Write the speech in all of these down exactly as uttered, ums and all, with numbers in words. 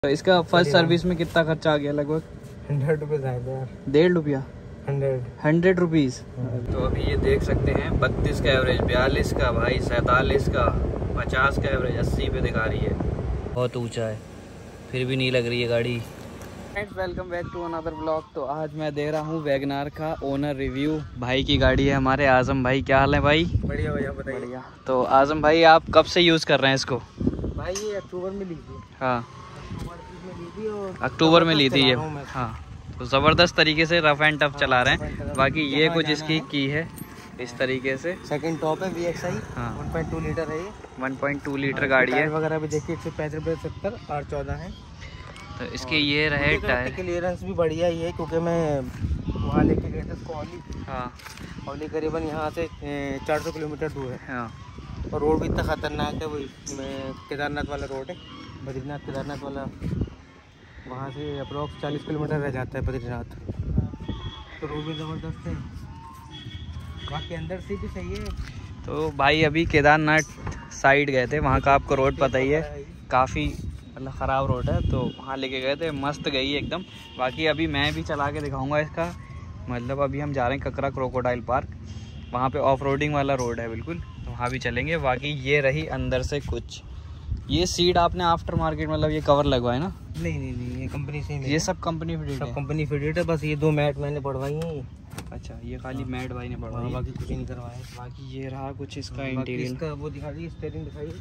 तो इसका first service में कितना खर्चा आ गया? लगभग हंड्रेड रुपीज़ आया था यार। डेढ़ रुपया हंड्रेड हंड्रेड रुपीज़। तो अभी ये देख सकते हैं बत्तीस का एवरेज, बयालीस का भाई, सैंतालीस का, पचास का एवरेज, अस्सी पे दिखा रही है। बहुत ऊंचा है फिर भी नहीं लग रही है गाड़ी। Friends welcome back to another blog. तो आज मैं दे रहा हूँ वैगनार का ओनर रिव्यू। भाई की गाड़ी है हमारे, आजम भाई। क्या हाल है भाई? बढ़िया भैया, बताइए। बढ़िया। तो आजम भाई आप कब से यूज़ कर रहे हैं इसको? भाई ये अक्टूबर में ली थी। हाँ और अक्टूबर में ली थी ये। हाँ तो ज़बरदस्त तरीके से रफ एंड टफ चला रहे हैं। बाकी ये कुछ इसकी की है इस तरीके से। सेकंड टॉप है वी एक्स आई। हाँ वन पॉइंट टू लीटर है ये। वन पॉइंट टू लीटर गाड़ी है वगैरह भी देखिए, एक सौ पैंतीस पचहत्तर आर चौदह है। तो इसके ये रहे टायर। क्लियरेंस भी बढ़िया ही है क्योंकि मैं वहाँ लेके गए थे इसको औली। हाँ औली करीबन यहाँ से चार सौ किलोमीटर दूर है। हाँ और रोड भी इतना खतरनाक है, वही केदारनाथ वाला रोड है, बद्रीनाथ केदारनाथ वाला। वहाँ से अप्रोक्स चालीस किलोमीटर रह जाता है बद्रीनाथ। तो रोड भी ज़बरदस्त है, बाकी अंदर से भी सही है। तो भाई अभी केदारनाथ साइड गए थे, वहाँ का आपको रोड पता ही है, काफ़ी मतलब ख़राब रोड है। तो वहाँ लेके गए थे, मस्त गई एकदम। बाकी अभी मैं भी चला के दिखाऊंगा इसका। मतलब अभी हम जा रहे हैं ककरा क्रोकोडाइल पार्क, वहाँ पे ऑफ रोडिंग वाला रोड है बिल्कुल, तो वहाँ भी चलेंगे। बाकी ये रही अंदर से कुछ। ये सीट आपने आफ्टर मार्केट मतलब ये कवर लगवाए ना? नहीं नहीं नहीं, ये कंपनी से ही। ये सब कंपनी फिटेड सब है? कंपनी फिटेड है, बस ये दो मैट मैंने बढ़वाई हैं। अच्छा, ये खाली मैट भाई ने बढ़वाई, बाकी कुछ नहीं करवाया। बाकी ये रहा कुछ इसका इंटीरियर। इसका वो दिखा दी, स्टीयरिंग दिखाइए।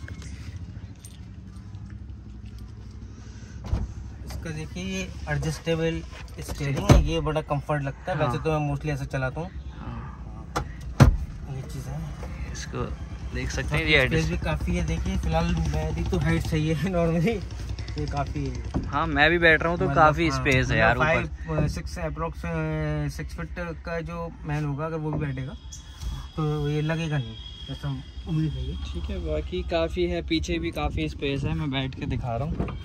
इसका देखिए ये एडजस्टेबल स्टीयरिंग है, ये बड़ा कंफर्ट लगता है। हाँ। वैसे तो मैं मोस्टली ऐसे चलाता हूँ। हाँ। ये चीज़ है, इसको देख सकते हैं। ये एड्रेस भी काफ़ी है। देखिए फिलहाल मेरी तो हाइट सही है नॉर्मली, ये काफ़ी है। हाँ मैं भी बैठ रहा हूँ तो काफ़ी हाँ, स्पेस है यार। ऊपर सिक्स अप्रोक्स सिक्स फीट का जो मैन होगा अगर वो भी बैठेगा तो ये लगेगा नहीं, ऐसा उम्मीद है। ठीक है, बाकी काफ़ी है, पीछे भी काफ़ी स्पेस है। मैं बैठ के दिखा रहा हूँ।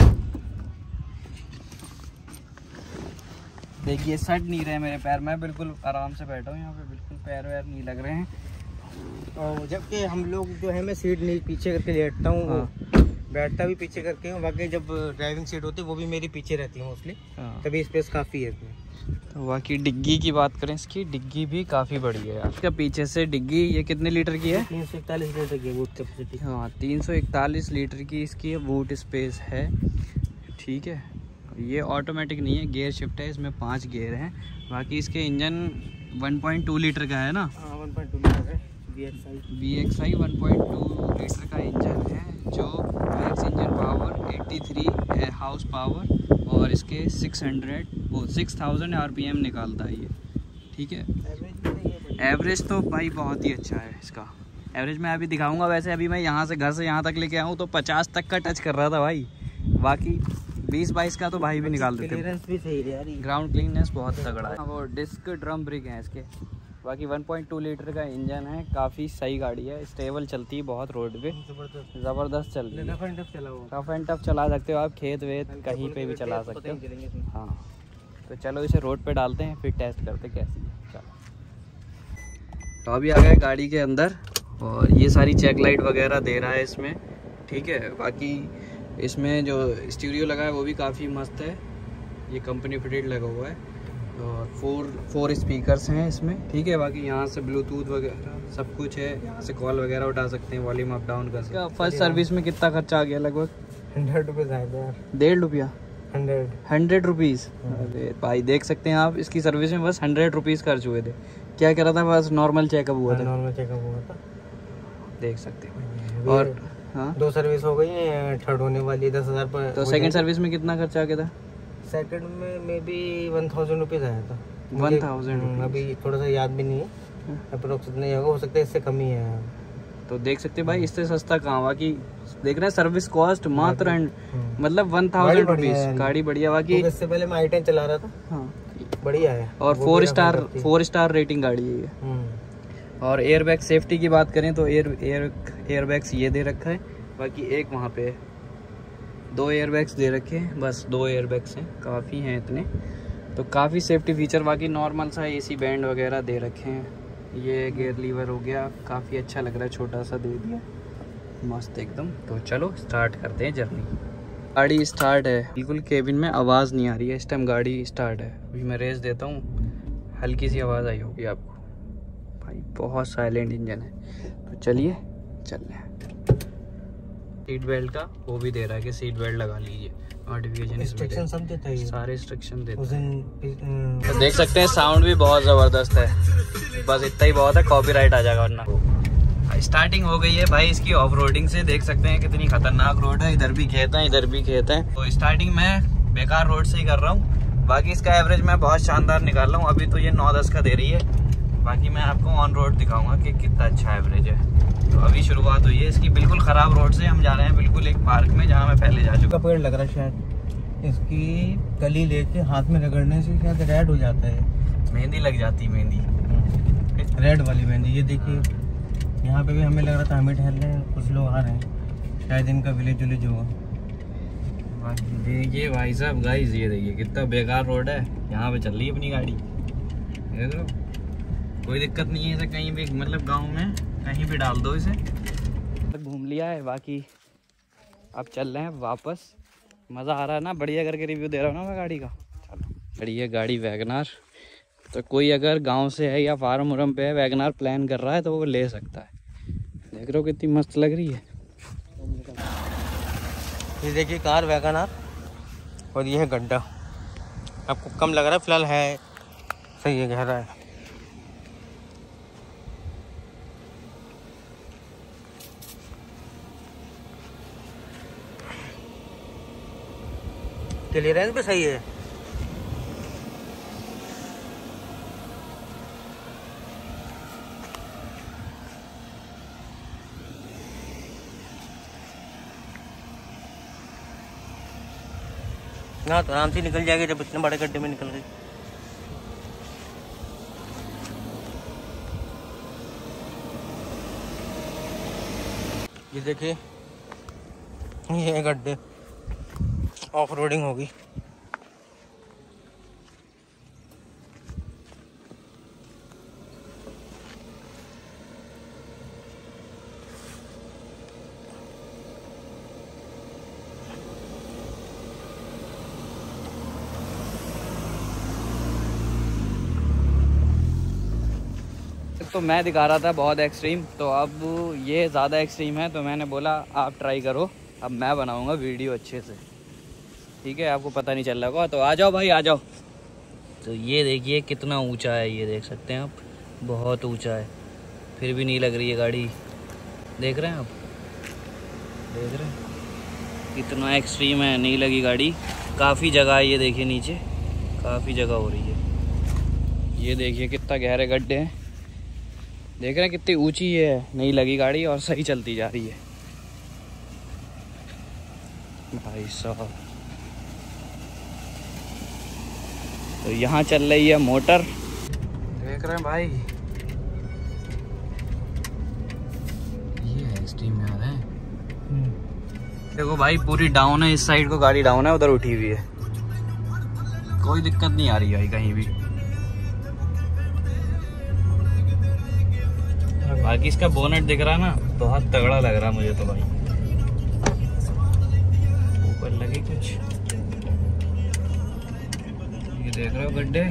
देखिए सट नहीं रहे मेरे पैर, मैं बिल्कुल आराम से बैठा हूँ यहाँ पे, बिल्कुल पैर वैर नहीं लग रहे हैं। और जबकि हम लोग जो है, मैं सीट नहीं पीछे करके लेटता हूँ। हाँ। बैठता भी पीछे करके हूँ। बाकी जब ड्राइविंग सीट होती है वो भी मेरी पीछे रहती है मोस्टली। हाँ। तभी स्पेस काफ़ी है इसमें। तो बाकी डिग्गी की बात करें, इसकी डिग्गी भी काफ़ी बड़ी है यार। इसका पीछे से डिग्गी ये कितने लीटर की है? तीन सौ इकतालीस लीटर की बूट कैपेसिटी। हाँ तीन सौ इकतालीस लीटर की इसकी बूट स्पेस है। ठीक है, ये ऑटोमेटिक नहीं है, गियर शिफ्ट है, इसमें पाँच गियर हैं। बाकी इसके engine one point two litre का है ना? हाँ वन पॉइंट टू लीटर है। V X I V X I one point two litre का इंजन है, जो मैक्स इंजन पावर तिरासी है, हाउस पावर, और इसके सिक्स हंड्रेड वो six thousand R P M निकालता है ये। ठीक है, एवरेज तो भाई बहुत ही अच्छा है इसका। एवरेज मैं अभी दिखाऊंगा। वैसे अभी मैं यहाँ से घर से यहाँ तक लेके आऊँ तो पचास तक का टच कर रहा था भाई। बाकी बीस बाईस का तो भाई भी निकाल देते हैं। भी सही है यार, ग्राउंड क्लीननेस बहुत तगड़ा है। वो डिस्क ड्रम ब्रेक हैं इसके। बाकी वन पॉइंट टू लीटर का इंजन है, काफ़ी सही गाड़ी है, स्टेबल चलती है बहुत रोड पे, ज़बरदस्त चल रही है। रफ एंड टफ चला सकते हो आप, खेत वेत कहीं पे भी चला सकते हो। हाँ तो चलो इसे रोड पे डालते हैं, फिर टेस्ट करते कैसी है। चलो तो अभी आ गए गाड़ी के अंदर, और ये सारी चेक लाइट वगैरह दे रहा है इसमें। ठीक है, बाकी इसमें जो स्टीरियो लगा है वो भी काफ़ी मस्त है, ये कंपनी फिटेड लगा हुआ है। और फोर फोर स्पीकर्स हैं इसमें। ठीक है, बाकी यहाँ से ब्लूटूथ वगैरह सब कुछ है, यहाँ से कॉल वगैरह उठा सकते हैं, वॉल्यूम अप डाउन कर सकते हैं। फर्स्ट सर्विस में कितना खर्चा आ गया? लगभग हंड्रेड रुपीज़ आया था यार। डेढ़ रुपया हंड्रेड हंड्रेड रुपीज़। अरे भाई देख सकते हैं आप, इसकी सर्विस में बस हंड्रेड रुपीज़ खर्च हुए थे। क्या कह रहा था? बस नॉर्मल चेकअप हुआ था। नॉर्मल चेकअप हुआ था, देख सकते हैं। और हाँ दो सर्विस हो गई है, थर्ड होने वाली दस हज़ार पर। तो सेकंड सर्विस में कितना खर्चा आ गया था? सेकंड में may be one thousand rupees आया था। वन थाउजेंड अभी थोड़ा सा याद भी नहीं है, अप्रोक्स इतना ही होगा, हो सकता है इससे कम ही है। तो देख सकते हैं भाई, इससे सस्ता कहाँ। बाकी देख रहे हैं सर्विस कॉस्ट मात्र एंड मतलब वन थाउजेंड रुपीज़। गाड़ी बढ़िया। बाकी इससे पहले मैं आई टेन चला रहा था। हाँ बढ़िया है, और four star four star rating गाड़ी है ये। और एयर बैग सेफ्टी की बात करें तो एयर एयर एयर बैग्स ये दे रखा है। बाकी एक वहाँ पे दो एयर बैग्स दे रखे हैं, बस दो एयर बैग्स हैं, काफ़ी हैं इतने। तो काफ़ी सेफ्टी फीचर। बाकी नॉर्मल सा एसी बैंड वगैरह दे रखे हैं। ये गियर लीवर हो गया, काफ़ी अच्छा लग रहा है, छोटा सा दे दिया, मस्त एकदम। तो चलो स्टार्ट करते हैं जर्नी। गाड़ी स्टार्ट है, बिल्कुल केबिन में आवाज़ नहीं आ रही है इस टाइम। गाड़ी स्टार्ट है, अभी मैं रेस देता हूँ, हल्की सी आवाज़ आई होगी आपको। भाई बहुत साइलेंट इंजन है। तो चलिए चल रहे हैं। सीट बेल्ट का वो भी दे रहा है कि सीट बेल्ट लगा लीजिए, नोटिफिकेशन इंस्ट्रक्शन सब देता है, सारे इंस्ट्रक्शन देता है। तो देख सकते हैं साउंड भी बहुत ज़बरदस्त है। बस इतना ही बहुत है, कॉपीराइट आ जाएगा वरना। स्टार्टिंग हो गई है भाई इसकी ऑफ रोडिंग से। देख सकते हैं कितनी खतरनाक रोड है, इधर भी खेत हैं इधर भी खेत हैं। तो स्टार्टिंग मैं बेकार रोड से ही कर रहा हूँ, बाकी इसका एवरेज मैं बहुत शानदार निकाल रहा हूँ। अभी तो ये नौ दस का दे रही है, बाकी मैं आपको ऑन रोड दिखाऊंगा कि कितना अच्छा एवरेज है। तो अभी शुरुआत हुई है इसकी बिल्कुल ख़राब रोड से। हम जा रहे हैं बिल्कुल एक पार्क में जहाँ मैं पहले जा चुका। पेड़ लग रहा है शायद, इसकी कली लेके हाथ में रगड़ने से शायद रेड हो जाता है, मेहंदी लग जाती है, मेहंदी रेड वाली मेहंदी। ये देखिए यहाँ पे भी हमें लग रहा था हमें ठहर रहे हैं, कुछ लोग आ रहे हैं, शायद इनका विलेज विलेज होगा। देखिए भाई साहब गाइस, ये देखिए कितना बेकार रोड है, यहाँ पे चल रही है अपनी गाड़ी। देख लो कोई दिक्कत नहीं है इसे कहीं भी, मतलब गांव में कहीं भी डाल दो इसे। घूम लिया है, बाकी अब चल रहे हैं वापस। मज़ा आ रहा है ना, बढ़िया करके रिव्यू दे रहा हूँ ना मैं गाड़ी का। चलो बढ़िया गाड़ी वैगनार। तो कोई अगर गांव से है या फार्म उरम पे है, वैगनार प्लान कर रहा है तो वो ले सकता है। देख रहे हो कितनी मस्त लग रही है। ये देखिए कार वैगनार, और ये है गड्ढा। आपको कम लग रहा है, फिलहाल है सही है, गहरा है। क्लियरेंस भी सही है। ना तो आराम से निकल जाएगी जब इतने बड़े गड्ढे में निकल गई। ये देखिए ये गड्ढे, ऑफ रोडिंग होगी। तो मैं दिखा रहा था बहुत एक्सट्रीम, तो अब ये ज़्यादा एक्सट्रीम है, तो मैंने बोला आप ट्राई करो, अब मैं बनाऊंगा वीडियो अच्छे से। ठीक है, आपको पता नहीं चल रहा होगा, तो आ जाओ भाई आ जाओ। तो ये देखिए कितना ऊंचा है, ये देख सकते हैं आप, बहुत ऊंचा है, फिर भी नहीं लग रही है गाड़ी। देख रहे हैं आप, देख रहे हैं कितना एक्सट्रीम है, नहीं लगी गाड़ी। काफ़ी जगह है, ये देखिए नीचे काफ़ी जगह हो रही है। ये देखिए कितना गहरे गड्ढे हैं, देख रहे हैं कितनी ऊंची है, नहीं लगी गाड़ी और सही चलती जा रही है भाई साहब। तो यहाँ चल रही है मोटर, देख रहे हैं भाई, ये है स्टीम में आ रहे हैं। देखो भाई पूरी डाउन है, इस साइड को गाड़ी डाउन है, उधर उठी हुई है, कोई दिक्कत नहीं आ रही भाई कहीं भी। बाकी इसका बोनट दिख रहा है ना, बहुत तगड़ा लग रहा है मुझे तो भाई। ऊपर लगे कुछ, ये देख रहे हो गड्ढे।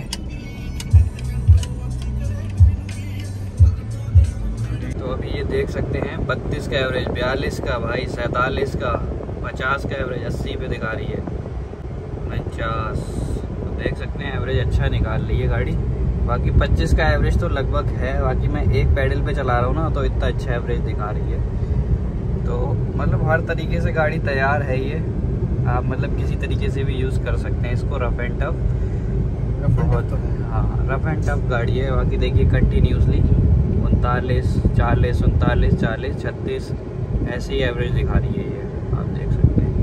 तो अभी ये देख सकते हैं बत्तीस का एवरेज, बयालीस का भाई, सैंतालीस का, पचास का एवरेज, अस्सी पे दिखा रही है, उनचास। तो देख सकते हैं एवरेज अच्छा निकाल रही है गाड़ी। बाकी पच्चीस का एवरेज तो लगभग है, बाकी मैं एक पैडल पे चला रहा हूँ ना, तो इतना अच्छा एवरेज दिखा रही है। तो मतलब हर तरीके से गाड़ी तैयार है ये, आप मतलब किसी तरीके से भी यूज़ कर सकते हैं इसको, रफ एंड टफ बहुत। हाँ रफ एंड टफ गाड़ी है। बाकी देखिए कंटिन्यूसली उनतालीस, चालीस, उनतालीस, चालीस, छत्तीस, ऐसे ही एवरेज दिखा रही है ये, आप देख सकते हैं।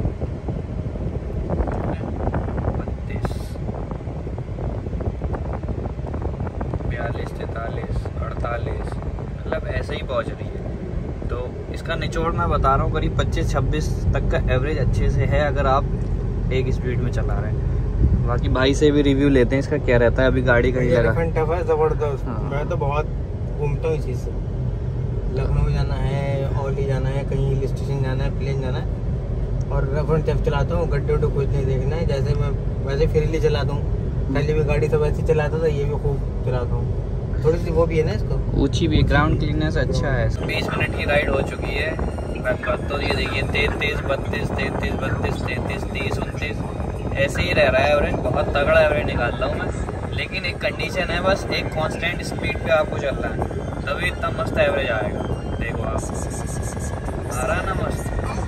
बयालीस, तैंतालीस, अड़तालीस, मतलब ऐसे ही पहुंच रही है। तो इसका निचोड़ मैं बता रहा हूँ करीब पच्चीस छब्बीस तक का एवरेज अच्छे से है, अगर आप एक स्पीड में चला रहे हैं। बाकी भाई से भी रिव्यू लेते हैं इसका क्या रहता है। अभी गाड़ी कहीं जगह है ज़बरदस्त। हाँ। मैं तो बहुत घूमता हूँ इस चीज़ से, लखनऊ जाना है, औली जाना है, कहीं हिल स्टेशन जाना है, प्लेन जाना है, और रफन जब चलाता हूँ गड्ढे उड्ढे कुछ नहीं देखना है, जैसे मैं वैसे फ्रीली चलाता हूँ। पहले भी गाड़ी तो वैसे चलाता था, ये भी खूब चलाता हूँ। थोड़ी सी वो भी है ना इसको, ऊंची भी, ग्राउंड क्लीननेस अच्छा है। बीस मिनट की राइड हो चुकी है लगभग। तो ये देखिए तैंतीस बत्तीस तैंतीस बत्तीस तैंतीस तीस उनतीस ऐसे ही रह रहा है एवरेज। बहुत तगड़ा एवरेज निकालता हूँ मैं, लेकिन एक कंडीशन है बस, एक कांस्टेंट स्पीड पे आपको चलना है, तभी इतना मस्त एवरेज आएगा। देखो आप, आ रहा है ना मस्त।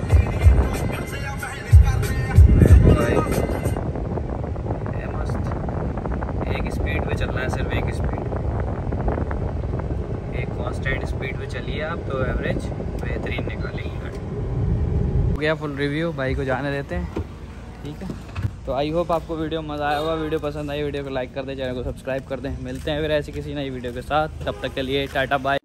ये मस्त एक स्पीड पे चलना है, सिर्फ एक स्पीड, एक कांस्टेंट स्पीड पे चलिए आप, तो एवरेज बेहतरीन निकालेंगे गाड़ी। हो गया फुल रिव्यू, भाई को जाने देते हैं, ठीक है। तो आई होप आपको वीडियो मज़ा आया होगा। वीडियो पसंद आई वीडियो को लाइक कर दें, चैनल को सब्सक्राइब कर दें। मिलते हैं फिर ऐसी किसी नई वीडियो के साथ, तब तक के लिए टाटा बाय।